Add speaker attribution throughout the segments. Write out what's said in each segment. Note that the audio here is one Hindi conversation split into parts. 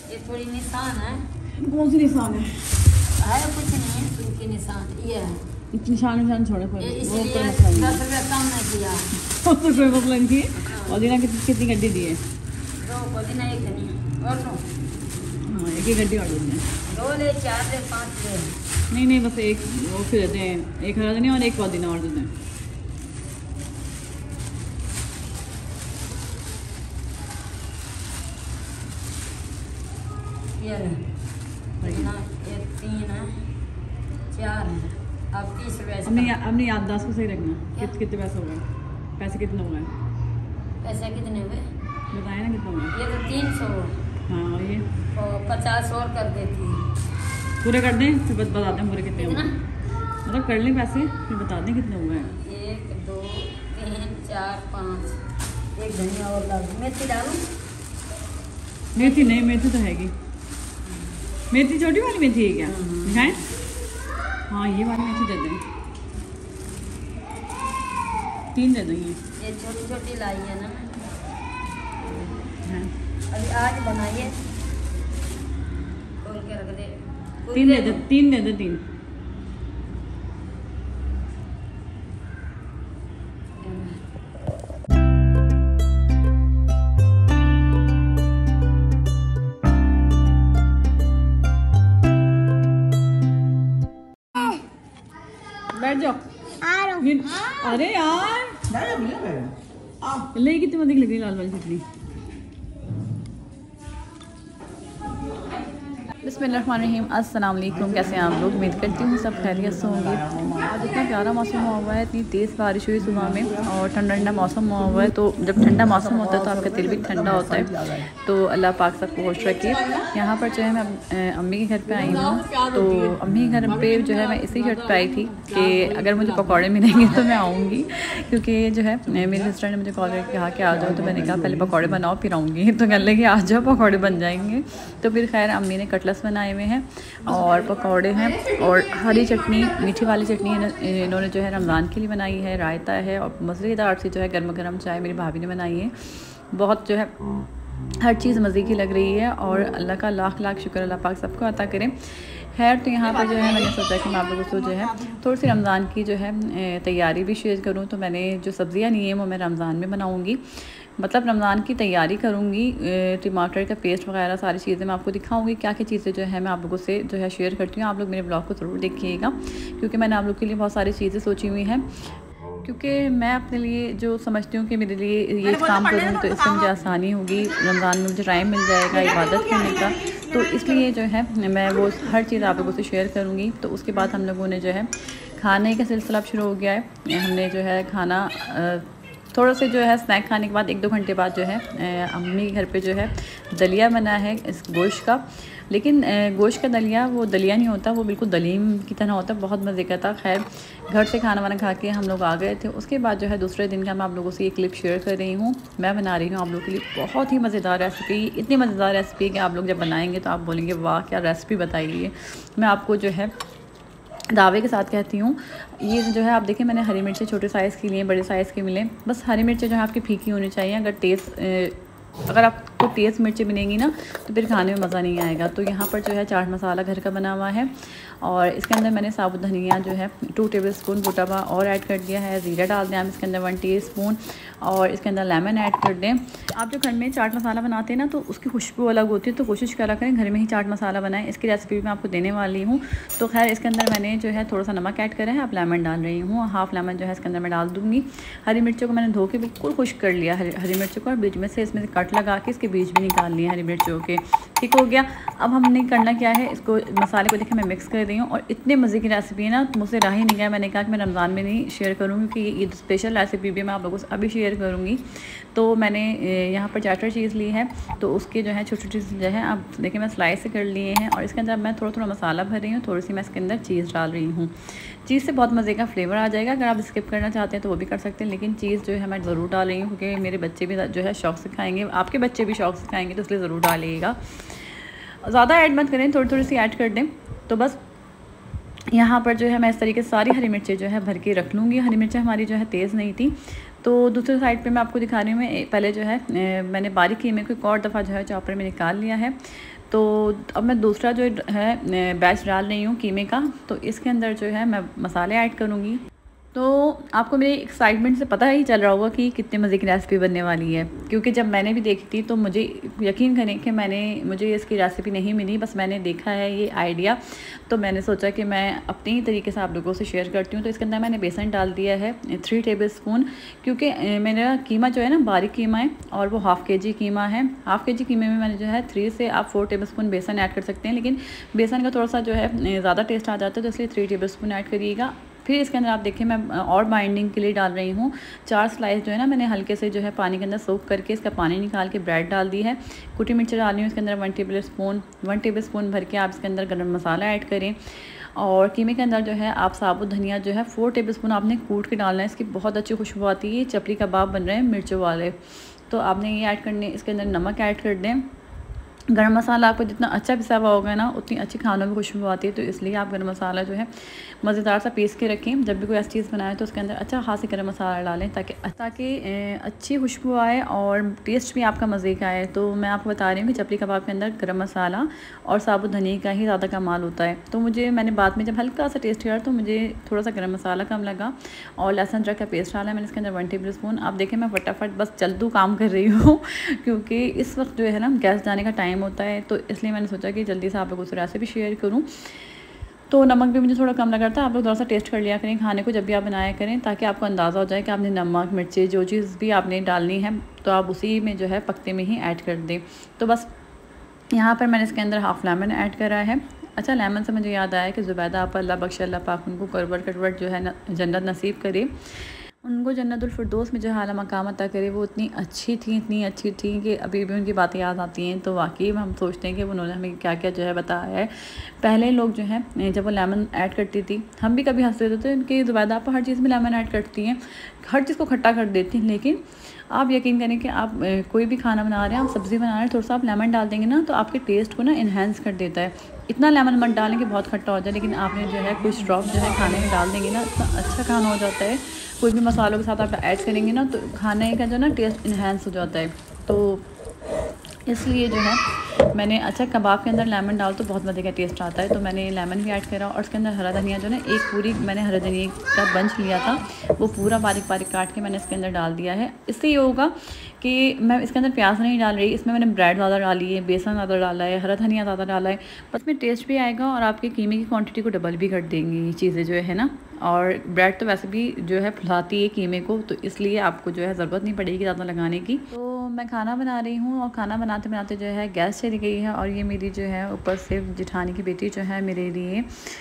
Speaker 1: ये थोड़ी निशान है।
Speaker 2: कौन सी निशान है?
Speaker 1: कुछ नहीं है, उनकी निशान ये है।
Speaker 2: निशान छोड़े पर वो
Speaker 1: इसलिए
Speaker 2: कोई मसला नहीं
Speaker 1: 10 रुपया कम नहीं किया।
Speaker 2: तो कोई मसला नहीं है। और दिना कितनी गड्डी दी है?
Speaker 1: 2 पुदीना, 1 धनिया और 2।
Speaker 2: हाँ, एक ही गड्डी ऑर्डर दें।
Speaker 1: 2 ले, 4 ले, 5 ले।
Speaker 2: नहीं बस एक वो फिर देते हैं, एक हरा धनिया और एक पुदीना ऑर्डर दें।
Speaker 1: ये पुदीना 1, 3 है, 4 है। अब 30 रुपये।
Speaker 2: अपनी याददाश्त को सही रखना। कितने पैसे हो गए? पैसे कितने हो गए?
Speaker 1: पैसे कितने हुए
Speaker 2: बताए ना कितने हुए?
Speaker 1: ये तो 300।
Speaker 2: हाँ, और ये
Speaker 1: 50 और कर देती।
Speaker 2: पूरे कर दें फिर बता दें पूरे कितने हुए।
Speaker 1: कितना?
Speaker 2: मतलब कर लें पैसे फिर बता दें कितने हुए हैं।
Speaker 1: 1, 2, 3, 4, 5। 1 धनिया और डालूं। मेथी डालूं?
Speaker 2: मेथी नहीं, मेथी तो हैगी। मेथी छोटी वाली मेथी है क्या? दिखाएं। हाँ, ये वाली मेथी दे दें। 3 दे देंगे।
Speaker 1: ये छोटी छोटी लाई है ना।
Speaker 2: हाँ।
Speaker 1: अभी आज बनाइए, खोल के रख दे।
Speaker 2: 3 दे दे, 3 दे दे, 3। बैठ जाओ। अरे यार ले कितनी मत लग रही लाल वाली चटनी। बिस्मिल्लाहिर्रहमानिर्रहीम। अस्सलाम वालेकुम। कैसे हैं आप लोग? उम्मीद करती हूँ सब खैरियत से होंगे। आज इतना प्यारा मौसम हुआ है, इतनी तेज़ बारिश हुई सुबह में और ठंडा ठंडा मौसम हुआ है। तो जब ठंडा मौसम होता है तो आपका दिल भी ठंडा होता है। तो अल्लाह पाक सबको खुश रखे। यहाँ पर जो है मैं अम्मी के घर पे आई हूँ। तो अम्मी के घर पे जो है मैं इसी शर्त पर आई थी कि अगर मुझे पकौड़े मिलेंगे तो मैं आऊँगी, क्योंकि जो है मेरी सिस्टर ने मुझे कॉल करके कहा कि आ जाओ। तो मैंने कहा पहले पकौड़े बनाओ फिर आऊँगी। तो कह लगे आ जाओ, पकौड़े बन जाएंगे। तो फिर खैर अम्मी ने कटलस बनाए हुए हैं और पकौड़े हैं और हरी चटनी, मीठी वाली चटनी इन्होंने जो है रमज़ान के लिए बनाई है। रायता है और मज़ेदार सी जो है गर्मा गर्म चाय मेरी भाभी ने बनाई है। बहुत जो है हर चीज़ मज़े की लग रही है और अल्लाह का लाख लाख शुक्र, अल्लाह पाक सबको अता करें। खैर तो यहाँ पर जो है मैंने सोचा कि मैं आप लोगों से जो है थोड़ी सी रमज़ान की जो है तैयारी भी शेयर करूँ। तो मैंने जो सब्ज़ियाँ ली हैं वो मैं रमज़ान में बनाऊँगी, मतलब रमज़ान की तैयारी करूँगी। टमाटर का पेस्ट वगैरह सारी चीज़ें मैं आपको दिखाऊंगी। क्या क्या चीज़ें जो है मैं आप लोगों से जो है शेयर करती हूँ। आप लोग मेरे ब्लॉग को ज़रूर देखिएगा, क्योंकि मैंने आप लोग के लिए बहुत सारी चीज़ें सोची हुई हैं। क्योंकि मैं अपने लिए जो समझती हूँ कि मेरे लिए ये काम करूँ तो इससे मुझे आसानी होगी, रमज़ान में मुझे टाइम मिल जाएगा इबादत करने का। तो इसलिए जो है मैं वो हर चीज़ आप लोगों से शेयर करूँगी। तो उसके बाद हम लोगों ने जो है खाने का सिलसिला शुरू हो गया है। हमने जो है खाना थोड़ा से जो है स्नैक खाने के बाद 1-2 घंटे बाद जो है अम्मी घर पे जो है दलिया बना है इस गोश्त का। लेकिन गोश्त का दलिया वो दलिया नहीं होता, वो बिल्कुल दलीम की तरह होता है, बहुत मज़े का था। खैर घर से खाना वाना खा के हम लोग आ गए थे। उसके बाद जो है दूसरे दिन का मैं आप लोगों से ये क्लिप शेयर कर रही हूँ। मैं बना रही हूँ आप लोगों के लिए बहुत ही मज़ेदार रेसिपी। इतनी मज़ेदार रेसिपी कि आप लोग जब बनाएंगे तो आप बोलेंगे वाह क्या रेसिपी बताई है। मैं आपको जो है दावे के साथ कहती हूँ। ये जो है आप देखिए मैंने हरी मिर्चें छोटे साइज़ की लिए, बड़े साइज़ की मिले। बस हरी मिर्चें जो है आपकी फीकी होनी चाहिए। अगर आपको तेज़ मिर्चें मिलेंगी ना तो फिर खाने में मज़ा नहीं आएगा। तो यहाँ पर जो है चाट मसाला घर का बना हुआ है और इसके अंदर मैंने साबुत धनिया जो है 2 टेबलस्पून कुटा हुआ और ऐड कर दिया है। ज़ीरा डाल दें आप इसके अंदर 1 टीस्पून और इसके अंदर लेमन ऐड कर दें। आप जो घर में चाट मसाला बनाते हैं ना तो उसकी खुशबू अलग होती है, तो कोशिश करा करें घर में ही चाट मसाला बनाएं। इसकी रेसिपी मैं आपको देने वाली हूँ। तो खैर इसके अंदर मैंने जो है थोड़ा सा नमक ऐड करा है, अब लेमन डाल रही हूँ। हाफ़ लेमन जो है इसके अंदर मैं डाल दूँगी। हरी मिर्चों को मैंने धो के बिल्कुल खुश्क कर लिया हरी मिर्चों को, और बीच में से इसमें से कट लगा के इसके बीज भी निकाल लिए हरी मिर्चों के। ठीक हो गया। अब हमने करना क्या है, इसको मसाले को देखिए मैं मिक्स कर रही हूँ और इतने मज़े की रेसिपी है ना, तो मुझसे रह ही नहीं गया। मैंने कहा कि मैं रमज़ान में नहीं शेयर करूँगी, क्योंकि ये स्पेशल रेसिपी भी मैं आप लोगों से अभी शेयर करूँगी। तो मैंने यहाँ पर चाटर चीज़ ली है, तो उसके जो है छोटी छोटी जो है आप देखिए मैं स्लाइस से कर लिए हैं और इसके अंदर मैं थोड़ा थोड़ा मसाला भर रही हूँ। थोड़ी सी मैं इसके अंदर चीज़ डाल रही हूँ। चीज़ से बहुत मज़े का फ्लेवर आ जाएगा। अगर आप स्किप करना चाहते हैं तो वो भी कर सकते हैं, लेकिन चीज़ जो है मैं ज़रूर डाल रही हूँ, क्योंकि मेरे बच्चे भी जो है शौक़ से खाएँगे, आपके बच्चे भी शौक़ से खाएँगे, तो इसलिए ज़रूर डालिएगा। ज़्यादा ऐड मत करें, थोड़ी थोड़ी सी ऐड कर दें। तो बस यहाँ पर जो है मैं इस तरीके से सारी हरी मिर्चें जो है भर के रख लूँगी। हरी मिर्चें हमारी जो है तेज़ नहीं थी, तो दूसरी साइड पे मैं आपको दिखा रही हूँ। मैं पहले जो है मैंने बारीक कीमे को एक और दफ़ा जो है चॉपर में निकाल लिया है। तो अब मैं दूसरा जो है बैच डाल रही हूँ कीमे का। तो इसके अंदर जो है मैं मसाले ऐड करूँगी। तो आपको मेरी एक्साइटमेंट से पता ही चल रहा होगा कि कितने मज़े की रेसिपी बनने वाली है, क्योंकि जब मैंने भी देखी थी तो मुझे यकीन करें कि मुझे इसकी रेसिपी नहीं मिली, बस मैंने देखा है ये आइडिया। तो मैंने सोचा कि मैं अपने ही तरीके से आप लोगों से शेयर करती हूँ। तो इसके अंदर मैंने बेसन डाल दिया है 3 टेबल स्पून, क्योंकि मेरा कीमा जो है ना बारीक कीमा है और वो हाफ़ kg कीमा है। हाफ़ kg कीमे में मैंने जो है 3 से आप 4 टेबल स्पून बेसन ऐड कर सकते हैं, लेकिन बेसन का थोड़ा सा जो है ज़्यादा टेस्ट आ जाता है, तो इसलिए 3 टेबल स्पून ऐड करिएगा। फिर इसके अंदर आप देखिए मैं और बाइंडिंग के लिए डाल रही हूँ 4 स्लाइस जो है ना मैंने हल्के से जो है पानी के अंदर सोक करके इसका पानी निकाल के ब्रेड डाल दी है। कुटी मिर्ची डाल रही हूँ इसके अंदर 1 टेबल स्पून भर के आप इसके अंदर गरम मसाला ऐड करें। और कीमे के अंदर जो है आप साबुत धनिया जो है 4 टेबल स्पून आपने कूट के डालना है। इसकी बहुत अच्छी खुशबू आती है। चपली कबाब बन रहे हैं मिर्चों वाले, तो आपने ये ऐड करने। इसके अंदर नमक ऐड कर दें। गरम मसाला आपको जितना अच्छा पिसा हुआ होगा ना उतनी अच्छी खानों में खुशबू आती है, तो इसलिए आप गरम मसाला जो है मज़ेदार सा पीस के रखें। जब भी कोई ऐसी चीज़ बनाए तो उसके अंदर अच्छा खासी गरम मसाला डालें ताकि अच्छी खुशबू आए और टेस्ट भी आपका मज़े का आए। तो मैं आपको बता रही हूँ कि चपली कबाब के अंदर गरम मसाला और साबुत धनिया का ही ज़्यादा कमाल होता है। तो मैंने बाद में जब हल्का सा टेस्ट किया तो मुझे थोड़ा सा गरम मसाला कम लगा और लहसुन अदरक का पेस्ट डाला मैंने इसके अंदर 1 टेबल स्पून। आप देखें मैं फटाफट बस जल्दू काम कर रही हूँ क्योंकि इस वक्त जो है ना गैस जाने का टाइम होता है, तो इसलिए मैंने सोचा कि जल्दी से आप लोगों से रेसिपी शेयर करूं। तो नमक भी मुझे थोड़ा कम लगा था। आप लोग थोड़ा सा टेस्ट कर लिया करें खाने को जब भी आप बनाया करें, ताकि आपको अंदाज़ा हो जाए कि आपने नमक मिर्ची जो चीज़ भी आपने डालनी है तो आप उसी में जो है पकते में ही ऐड कर दें। तो बस यहाँ पर मैंने इसके अंदर हाफ़ लेमन ऐड करा है। अच्छा, लेमन से मुझे याद आया कि ज़ुबैदा आप अल्लाह बख्श अल्लाह पाक उनको करवट जो है जन्नत नसीब करे, उनको जन्नतुल फिरदौस में जो है आला मकाम अता करे। वो इतनी अच्छी थी कि अभी भी उनकी बातें याद आती हैं। तो वाकई में हम सोचते हैं कि उन्होंने हमें क्या क्या जो है बताया है। पहले लोग जो है जब वो लेमन ऐड करती थी हम भी कभी हंसते थे उनकी ज़ुबैदा आप हर चीज़ में लेमन ऐड करती हैं, हर चीज़ को खट्टा कर देती हैं। लेकिन आप यकीन करें कि आप कोई भी खाना बना रहे हैं, आप सब्ज़ी बना रहे हैं, थोड़ा सा आप लेमन डाल देंगे ना तो आपके टेस्ट को ना इन्हेंस कर देता है। इतना लेमन मत डालें कि बहुत खट्टा हो जाए, लेकिन आपने जो है कुछ ड्रॉप जो है खाने में डाल देंगे ना इतना अच्छा खाना हो जाता है। कोई भी मसालों के साथ आप ऐड करेंगे ना तो खाने का जो ना टेस्ट इन्हेंस हो जाता है। तो इसलिए जो है मैंने अच्छा कबाब के अंदर लेमन डाल तो बहुत मज़े का टेस्ट आता है, तो मैंने लेमन भी ऐड करा। और उसके अंदर हरा धनिया जो ना एक पूरी मैंने हरा धनिया का बंच लिया था, वो पूरा बारीक बारीक काट के मैंने इसके अंदर डाल दिया है। इससे ये होगा कि मैं इसके अंदर प्याज नहीं डाल रही, इसमें मैंने ब्रेड ज़्यादा डाली है, बेसन ज़्यादा डाला है, हरा धनिया ज़्यादा डाला है। बस में टेस्ट भी आएगा और आपके कीमे की क्वांटिटी को डबल भी कर देंगी ये चीज़ें जो है ना। और ब्रेड तो वैसे भी जो है फुलाती है कीमे को, तो इसलिए आपको जो है ज़रूरत नहीं पड़ेगी ज़्यादा लगाने की। तो मैं खाना बना रही हूँ और खाना बनाते बनाते जो है गैस चली गई है। और ये मेरी जो है ऊपर से जिठानी की बेटी जो है मेरे लिए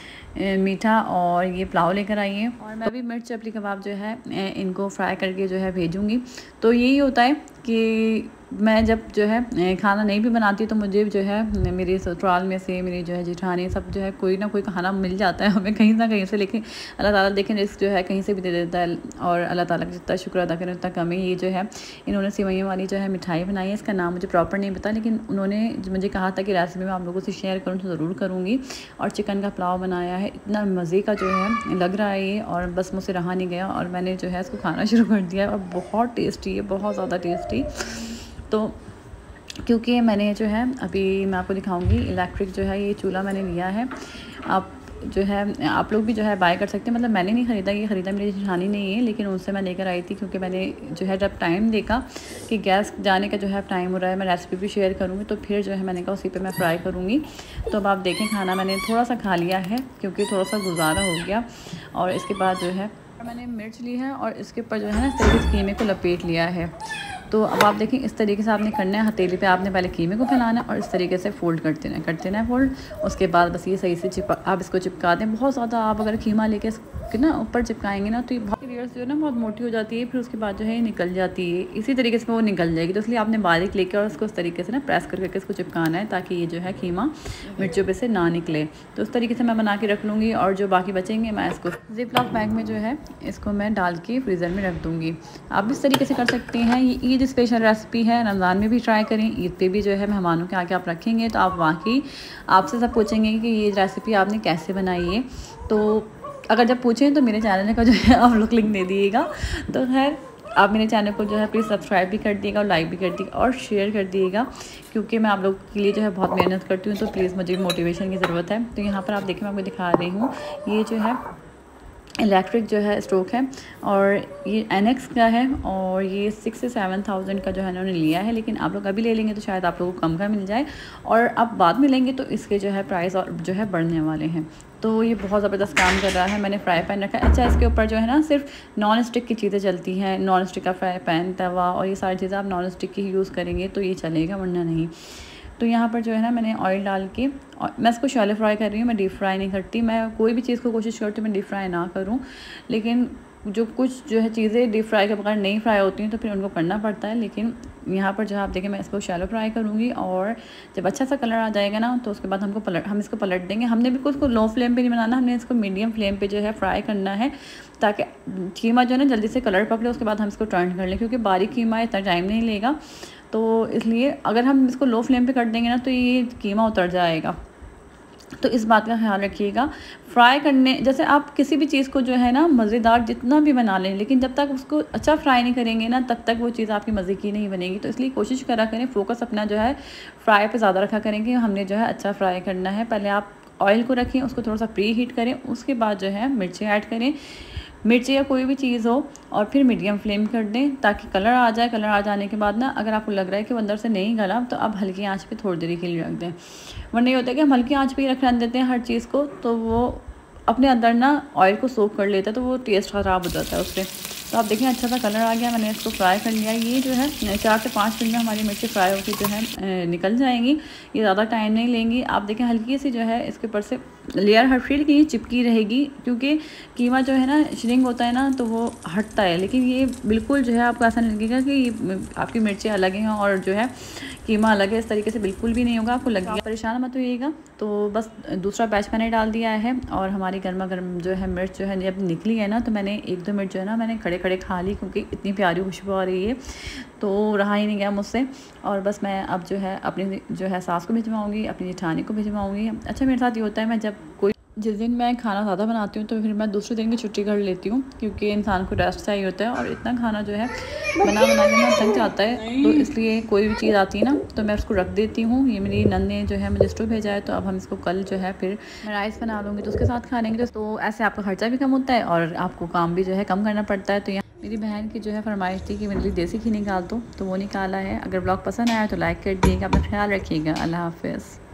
Speaker 2: मीठा और ये पुलाव लेकर आई है। और मैं भी मिर्च चपली कबाब जो है इनको फ्राई करके जो है भेजूँगी। तो यही होता है कि मैं जब जो है खाना नहीं भी बनाती तो मुझे जो है मेरे ससुराल में से मेरी जो है जिठानी सब जो है कोई ना कोई खाना मिल जाता है हमें कहीं ना कहीं से। लेकिन अल्लाह ताला देखें रिस्क जो है कहीं से भी दे देता है, और अल्लाह ताला का जितना शुक्र अदा करें उतना कम है। ये जो है इन्होंने सिवैयों वाली जो है मिठाई बनाई है, इसका नाम मुझे प्रॉपर नहीं पता, लेकिन उन्होंने मुझे कहा था कि रेसिपी मैं आप लोगों से शेयर करूँ तो ज़रूर करूँगी। और चिकन का पुलाव बनाया है, इतना मज़े का जो है लग रहा है ये, और बस मुझसे रहा नहीं गया और मैंने जो है इसको खाना शुरू कर दिया। और बहुत टेस्टी है, बहुत ज़्यादा टेस्टी। तो क्योंकि मैंने जो है अभी मैं आपको दिखाऊंगी इलेक्ट्रिक जो है ये चूल्हा मैंने लिया है। आप जो है आप लोग भी जो है बाय कर सकते हैं, मतलब मैंने नहीं ख़रीदा, ये ख़रीदा मेरी जेठानी नहीं है, लेकिन उनसे मैं लेकर आई थी क्योंकि मैंने जो है जब टाइम देखा कि गैस जाने का जो है टाइम हो रहा है, मैं रेसिपी भी शेयर करूँगी, तो फिर जो है मैंने कहा उसी पे मैं फ्राई करूँगी। तो अब आप देखें खाना मैंने थोड़ा सा खा लिया है क्योंकि थोड़ा सा गुजारा हो गया। और इसके बाद जो है मैंने मिर्च ली है और इसके ऊपर जो है ना इस तरीके से कीमे को लपेट लिया है। तो अब आप देखें इस तरीके से आपने करना है, हथेली पे आपने पहले कीमे को फैलाना है और इस तरीके से फोल्ड करते रहना है फोल्ड। उसके बाद बस ये सही से आप इसको चिपका दें। बहुत ज़्यादा आप अगर कीमा लेके इसके ना ऊपर चिपकाएंगे ना तो ये बहुत लेयर्स जो है ना बहुत मोटी हो जाती है, फिर उसके बाद जो है ये निकल जाती है। इसी तरीके से वो निकल जाएगी, तो इसलिए आपने बारीक लेकर और उसको इस तरीके से ना प्रेस करके इसको चिपकाना है ताकि ये जो है कीमा मिर्चों पे से ना निकले। तो उस तरीके से मैं बना के रख लूँगी और जो बाकी बचेंगे मैं इसको ज़िप-लॉक बैग में जो है इसको मैं डाल के फ्रीज़र में रख दूँगी। आप इस तरीके से कर सकते हैं। ये ईद स्पेशल रेसिपी है, रमज़ान में भी ट्राई करें, ईद पे भी जो है मेहमानों के आगे आप रखेंगे तो आप वाकई आपसे सब पूछेंगे कि ये रेसिपी आपने कैसे बनाई है। तो अगर जब पूछें तो मेरे चैनल का जो है आप लोग लिंक दे दिएगा। तो खैर आप मेरे चैनल को जो है प्लीज़ सब्सक्राइब भी कर दिएगा और लाइक भी कर दिएगा और शेयर कर दिएगा, क्योंकि मैं आप लोगों के लिए जो है बहुत मेहनत करती हूँ, तो प्लीज़ मुझे मोटिवेशन की ज़रूरत है। तो यहाँ पर आप देखिए मैं आपको दिखा रही हूँ, ये जो है इलेक्ट्रिक जो है स्टोव है और ये एनेक्स का है और ये 6 से 7,000 का जो है इन्होंने लिया है, लेकिन आप लोग अभी ले लेंगे तो शायद आप लोगों को कम का मिल जाए, और आप बाद में लेंगे तो इसके जो है प्राइस और जो है बढ़ने वाले हैं। तो ये बहुत ज़बरदस्त काम कर रहा है। मैंने फ्राई पैन रखा है। अच्छा, इसके ऊपर जो है ना सिर्फ नॉन स्टिक की चीज़ें चलती हैं, नॉन स्टिक का फ्राई पैन, तवा और ये सारी चीज़ें आप नॉन स्टिक की ही यूज़ करेंगे तो ये चलेगा, वरना नहीं। तो यहाँ पर जो है ना मैंने ऑयल डाल के और मैं इसको शैलो फ्राई कर रही हूँ, मैं डीप फ्राई नहीं करती। मैं कोई भी चीज़ को कोशिश करती हूँ मैं डीप फ्राई ना करूँ, लेकिन जो कुछ जो है चीज़ें डीप फ्राई के बगैर नहीं फ्राई होती हैं तो फिर उनको करना पड़ता है। लेकिन यहाँ पर जो आप देखें मैं इसको शैलो फ्राई करूँगी और जब अच्छा सा कलर आ जाएगा ना तो उसके बाद हम इसको पलट देंगे। हमने बिल्कुल इसको लो फ्लेम पे नहीं बनाना, हमने इसको मीडियम फ्लेम पे जो है फ्राई करना है, ताकि कीमा जो है ना जल्दी से कलर पकड़े। उसके बाद हम इसको टर्न कर लें, क्योंकि बारीक कीमा इतना टाइम नहीं लेगा, तो इसलिए अगर हम इसको लो फ्लेम पे कर देंगे ना तो ये कीमा उतर जाएगा। तो इस बात का ख्याल रखिएगा। फ्राई करने जैसे आप किसी भी चीज़ को जो है ना मज़ेदार जितना भी बना लें, लेकिन जब तक उसको अच्छा फ्राई नहीं करेंगे ना तब तक वो चीज़ आपकी मज़े की नहीं बनेगी। तो इसलिए कोशिश करा करें, फोकस अपना जो है फ्राई पे ज़्यादा रखा करें कि हमने जो है अच्छा फ्राई करना है। पहले आप ऑयल को रखें, उसको थोड़ा सा प्री हीट करें, उसके बाद जो है मिर्चें ऐड करें, मिर्ची या कोई भी चीज़ हो, और फिर मीडियम फ्लेम कर दें ताकि कलर आ जाए। कलर आ जाने के बाद ना अगर आपको लग रहा है कि वो अंदर से नहीं गला तो आप हल्की आंच पे थोड़ी देर के लिए रख दें, वरना ये होता है कि हम हल्की आंच पे ही रख देते हैं हर चीज़ को, तो वो अपने अंदर ना ऑयल को सोक कर लेता है, तो वो टेस्ट ख़राब हो जाता है उससे। तो आप देखें अच्छा सा कलर आ गया, मैंने इसको फ्राई कर लिया। ये जो है 4 से 5 मिनट में हमारी मिर्ची फ्राई होकर जो है निकल जाएंगी, ये ज़्यादा टाइम नहीं लेंगी। आप देखें हल्की सी जो है इसके ऊपर से लेयर हटफील की चिपकी रहेगी, क्योंकि कीमा जो है ना श्रिंक होता है ना तो वो हटता है, लेकिन ये बिल्कुल जो है आपको ऐसा नहीं लगेगा कि आपकी मिर्चें अलग हैं और जो है कीमा अलग है, इस तरीके से बिल्कुल भी नहीं होगा, आपको लगेगा। परेशान मत होइएगा। तो बस दूसरा बैच मैंने डाल दिया है और हमारी गर्मा गर्म जो है मिर्च जो है जब निकली है ना तो मैंने 1-2 मिनट जो है ना मैंने खड़े खड़े खा ली, क्योंकि इतनी प्यारी खुशबू आ रही है तो रहा ही नहीं गया मुझसे। और बस मैं अब जो है अपनी जो है सास को भिजवाऊँगी, अपनी जेठानी को भिजवाऊँगी। अच्छा, मेरे साथ ये होता है मैं जब जिस दिन मैं खाना ज़्यादा बनाती हूँ तो फिर मैं दूसरे दिन की छुट्टी कर लेती हूँ, क्योंकि इंसान को रेस्ट चाहिए होता है और इतना खाना जो है बना के ना थक जाता है। तो इसलिए कोई भी चीज़ आती है ना तो मैं उसको रख देती हूँ। ये मेरी नन ने जो है मुझे स्टोव भेजा है, तो अब हम इसको कल जो है फिर मैं राइस बना लूँगी तो उसके साथ खा लेंगे। तो ऐसे आपका खर्चा भी कम होता है और आपको काम भी जो है कम करना पड़ता है। तो यहाँ मेरी बहन की जो है फरमाइश थी कि मेरे लिए देसी घी निकाल दो, तो वो निकाला है। अगर ब्लॉग पसंद आया तो लाइक कर दिएगा, अपना ख्याल रखिएगा। अल्लाह हाफ़िज़।